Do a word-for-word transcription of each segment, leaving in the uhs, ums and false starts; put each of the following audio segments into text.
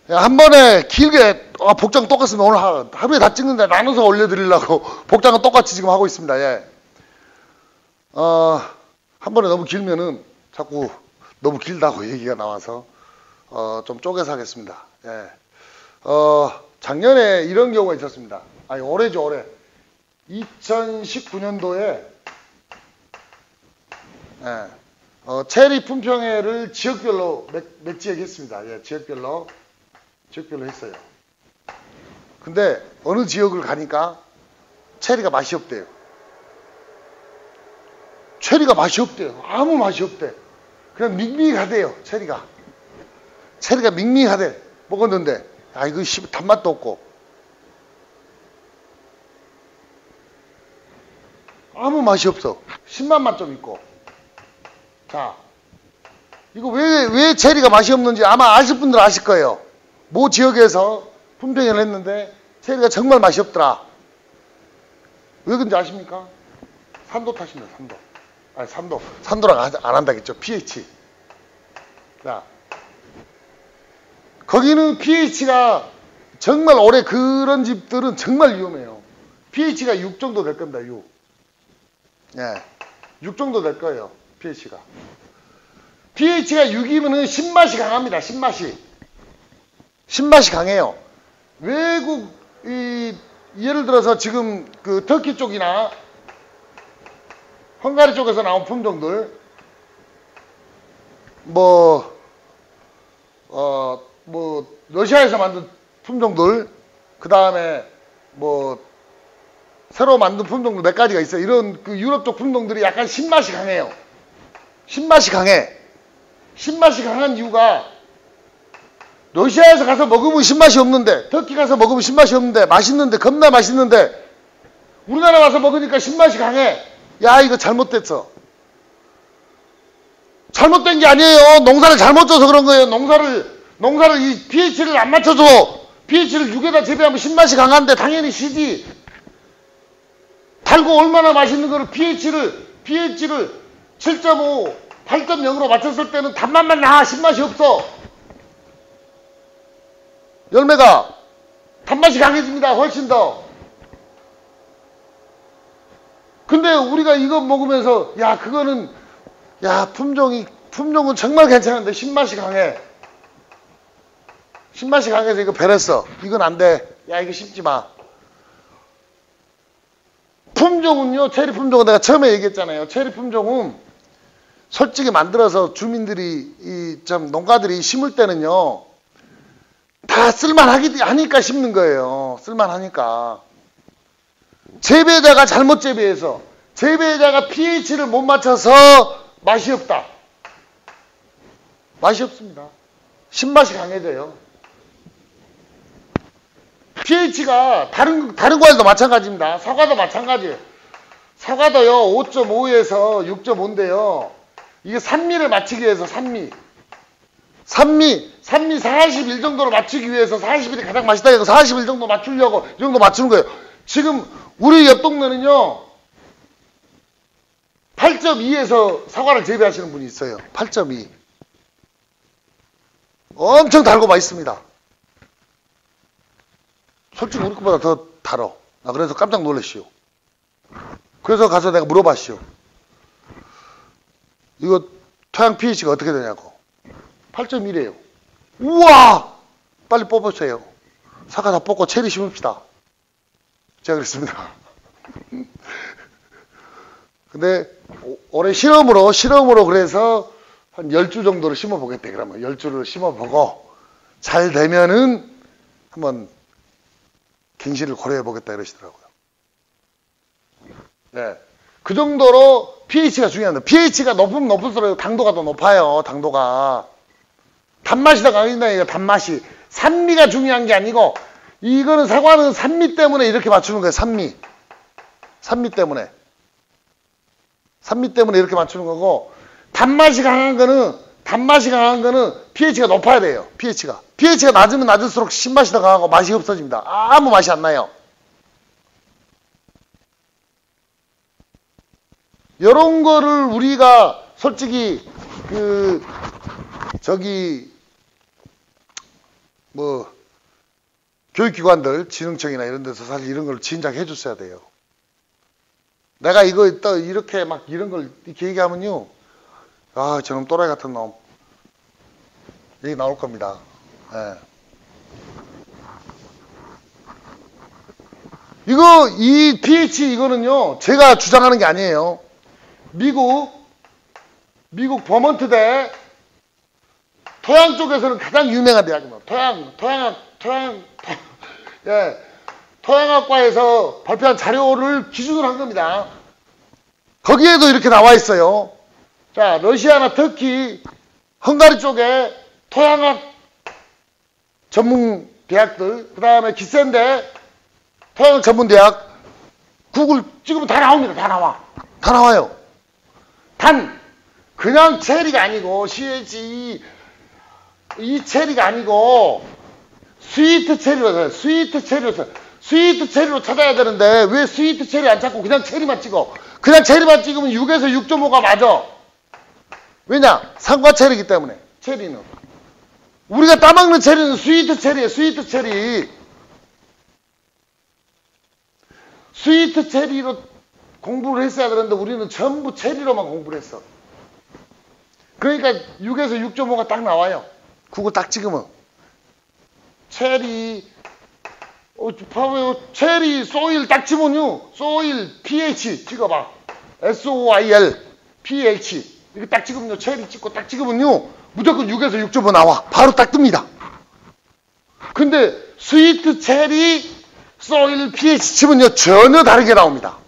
한 번에 길게 아, 복장 똑같으면 오늘 하, 하루에 다 찍는데 나눠서 올려드리려고 복장은 똑같이 지금 하고 있습니다. 예. 어, 한 번에 너무 길면은 자꾸 너무 길다고 얘기가 나와서 어, 좀 쪼개서 하겠습니다. 예. 어, 작년에 이런 경우가 있었습니다. 아니 올해죠 올해. 이천십구 년도에 예. 어, 체리 품평회를 지역별로 몇, 몇 지역 했습니다. 예, 지역별로 지역별로 했어요. 근데 어느 지역을 가니까 체리가 맛이 없대요. 체리가 맛이 없대요. 아무 맛이 없대. 그냥 밍밍하대요. 체리가. 체리가 밍밍하대. 먹었는데 아 이거 씨 단맛도 없고 아무 맛이 없어. 신맛만 좀 있고. 자, 이거 왜, 왜 체리가 맛이 없는지 아마 아실 분들 아실 거예요. 모 지역에서 품평회를 했는데 체리가 정말 맛이 없더라. 왜 그런지 아십니까? 산도 탓입니다. 산도. 아니 산도. 산도랑 안 한다겠죠. pH. 자, 거기는 pH가 정말 올해 그런 집들은 정말 위험해요. pH가 육 정도 될 겁니다. 육. 예, 육 정도 될 거예요. pH가. pH가 육이면은 신맛이 강합니다. 신맛이. 신맛이 강해요. 외국, 이, 예를 들어서 지금 그 터키 쪽이나 헝가리 쪽에서 나온 품종들, 뭐, 어, 뭐, 러시아에서 만든 품종들, 그 다음에 뭐, 새로 만든 품종들 몇 가지가 있어요. 이런 그 유럽 쪽 품종들이 약간 신맛이 강해요. 신맛이 강해. 신맛이 강한 이유가 러시아에서 가서 먹으면 신맛이 없는데 터키 가서 먹으면 신맛이 없는데 맛있는데 겁나 맛있는데 우리나라 와서 먹으니까 신맛이 강해. 야 이거 잘못됐어. 잘못된 게 아니에요. 농사를 잘못 져서 그런 거예요. 농사를 농사를 이 pH를 안 맞춰줘. pH를 육에다 재배하면 신맛이 강한데 당연히 시지. 달고 얼마나 맛있는 거를 pH를 pH를 칠 점 오, 팔 점 영으로 맞췄을 때는 단맛만 나. 신맛이 없어. 열매가 단맛이 강해집니다. 훨씬 더. 근데 우리가 이거 먹으면서 야 그거는 야 품종이 품종은 정말 괜찮은데 신맛이 강해. 신맛이 강해서 이거 베렸어. 이건 안 돼. 야 이거 심지 마. 품종은요. 체리 품종은 내가 처음에 얘기했잖아요. 체리 품종은 솔직히 만들어서 주민들이 이 좀 농가들이 심을 때는요. 다 쓸만하기 하니까 심는 거예요. 쓸만하니까. 재배자가 잘못 재배해서 재배자가 pH를 못 맞춰서 맛이 없다. 맛이 없습니다. 신맛이 강해져요. pH가 다른 다른 과일도 마찬가지입니다. 사과도 마찬가지예요. 사과도요 오 점 오에서 육 점 오인데요. 이게 산미를 맞추기 위해서 산미 산미 산미 사십일 정도로 맞추기 위해서 사십일이 가장 맛있다 해서 사십일 정도 맞추려고 이 정도 맞추는 거예요. 지금 우리 옆 동네는요 팔 점 이에서 사과를 재배하시는 분이 있어요. 팔 점 이. 엄청 달고 맛있습니다. 솔직히 우리 것보다 더 달어. 나 그래서 깜짝 놀랐시오. 그래서 가서 내가 물어봤시오. 이거 토양 pH가 어떻게 되냐고. 팔 점 일이에요. 우와! 빨리 뽑으세요. 사과 다 뽑고 체리 심읍시다. 제가 그랬습니다. 근데 올해 실험으로 실험으로 그래서 한 열 주 정도를 심어보겠대. 그러면 열 주를 심어보고 잘 되면은 한번 갱신을 고려해보겠다 이러시더라고요. 네. 그 정도로 pH가 중요합니다. pH가 높으면 높을수록 당도가 더 높아요. 당도가. 단맛이 더 강해진다니까. 단맛이. 산미가 중요한 게 아니고 이거는 사과는 산미 때문에 이렇게 맞추는 거예요. 산미. 산미 때문에. 산미 때문에 이렇게 맞추는 거고 단맛이 강한 거는 단맛이 강한 거는 pH가 높아야 돼요. pH가. pH가 낮으면 낮을수록 신맛이 더 강하고 맛이 없어집니다. 아무 맛이 안 나요. 이런 거를 우리가 솔직히 그 저기 뭐 교육기관들, 지능청이나 이런 데서 사실 이런 걸 진작해 줬어야 돼요. 내가 이거 또 이렇게 막 이런 걸 이렇게 얘기하면요, 아 저놈 또라이 같은 놈 얘기 나올 겁니다. 예. 이거 이 pH 이거는요 제가 주장하는 게 아니에요. 미국 미국 버먼트대 토양 쪽에서는 가장 유명한 대학입니다. 토양 토양학 토양 예 토양학과에서 발표한 자료를 기준으로 한 겁니다. 거기에도 이렇게 나와 있어요. 자, 러시아나 터키, 헝가리 쪽에 토양학 전문 대학들, 그 다음에 기센대 토양학 전문 대학, 구글 찍으면 다 나옵니다. 다 나와. 다 나와요. 단, 그냥 체리가 아니고, 씨에이치 이 체리가 아니고, 스위트 체리로 찾아요. 스위트 체리로 찾아요. 스위트 체리로 찾아야 되는데, 왜 스위트 체리 안 찾고 그냥 체리만 찍어? 그냥 체리만 찍으면 육에서 육 점 오가 맞아. 왜냐? 상과 체리이기 때문에, 체리는. 우리가 따먹는 체리는 스위트 체리예요. 스위트 체리. 스위트 체리로 공부를 했어야 되는데 우리는 전부 체리로만 공부를 했어. 그러니까 육에서 육 점 오가 딱 나와요. 그거 딱 찍으면. 체리, 어, 봐봐요. 체리, 소일 딱 치면요. 소일, pH 찍어봐. 에스 오 아이 엘, pH. 이렇게 딱 찍으면요. 체리 찍고 딱 찍으면요. 무조건 육에서 육 점 오 나와. 바로 딱 뜹니다. 근데 스위트 체리, 소일, pH 치면요. 전혀 다르게 나옵니다.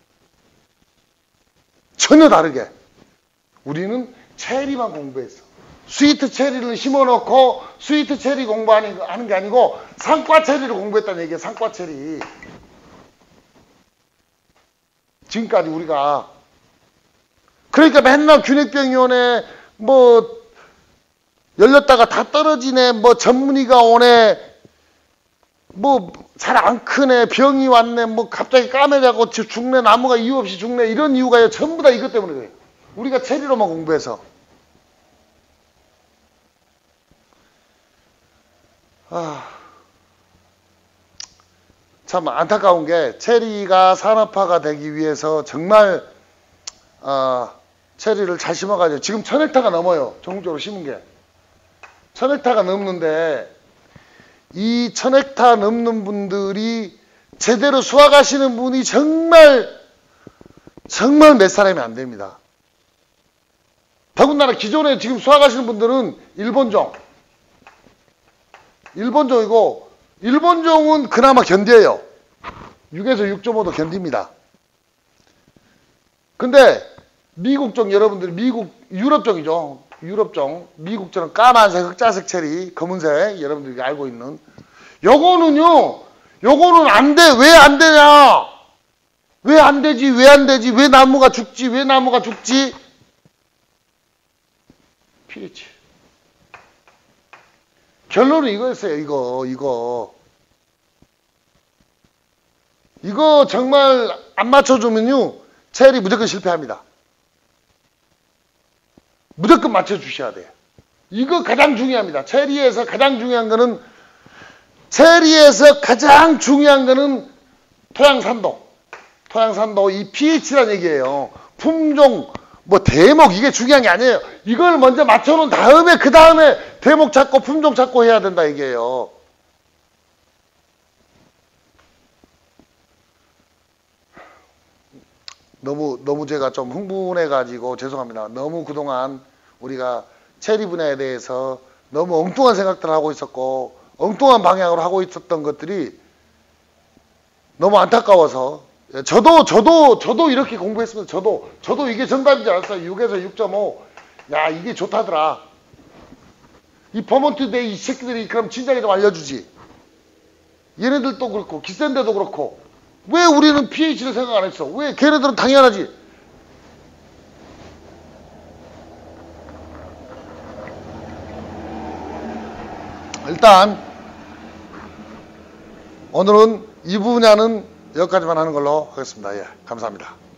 전혀 다르게. 우리는 체리만 공부했어. 스위트 체리를 심어놓고 스위트 체리 공부하는 게 아니고 상과 체리를 공부했다는 얘기예요. 상과 체리. 지금까지 우리가 그러니까 맨날 균핵병원에 뭐 열렸다가 다 떨어지네, 뭐 전문의가 오네, 뭐 잘 안 크네, 병이 왔네, 뭐 갑자기 까매자고 죽네, 나무가 이유 없이 죽네, 이런 이유가 전부 다 이것 때문에 그래요. 우리가 체리로만 공부해서. 아, 참 안타까운 게 체리가 산업화가 되기 위해서 정말 어, 체리를 잘 심어가지고 지금 천 헥타가 넘어요. 전국적으로 심은 게. 천 헥타가 넘는데 이 천 헥타 넘는 분들이 제대로 수확하시는 분이 정말 정말 몇 사람이 안 됩니다. 더군다나 기존에 지금 수확하시는 분들은 일본종 일본종이고 일본종은 그나마 견뎌요. 육에서 육 점 오도 견딥니다. 근데 미국종 여러분들 미국 유럽종이죠. 유럽종 미국종은 까만색 흑자색 체리 검은색 여러분들이 알고 있는 요거는요. 요거는 안 돼. 왜 안 되냐? 왜 안 되지? 왜 안 되지? 왜 나무가 죽지? 왜 나무가 죽지? pH. 결론은 이거였어요. 이거 이거 이거 정말 안 맞춰주면요 체리 무조건 실패합니다. 무조건 맞춰주셔야 돼요. 이거 가장 중요합니다. 체리에서 가장 중요한 거는 체리에서 가장 중요한 거는 토양산도 토양산도 이 pH라는 얘기예요. 품종 뭐 대목 이게 중요한 게 아니에요. 이걸 먼저 맞춰놓은 다음에 그 다음에 대목 찾고 품종 찾고 해야 된다 이게요. 너무 너무 제가 좀 흥분해 가지고 죄송합니다. 너무 그동안 우리가 체리 분야에 대해서 너무 엉뚱한 생각들을 하고 있었고 엉뚱한 방향으로 하고 있었던 것들이 너무 안타까워서 저도 저도 저도 이렇게 공부했습니다. 저도 저도 이게 정답인 줄 알았어요. 육에서 육 점 오. 야 이게 좋다더라. 이 버먼트대 이 새끼들이 그럼 진작에 좀 알려주지. 얘네들도 그렇고 기센데도 그렇고 왜 우리는 pH를 생각 안 했어? 왜 걔네들은 당연하지. 일단 오늘은 이 분야는 여기까지만 하는 걸로 하겠습니다. 예, 감사합니다.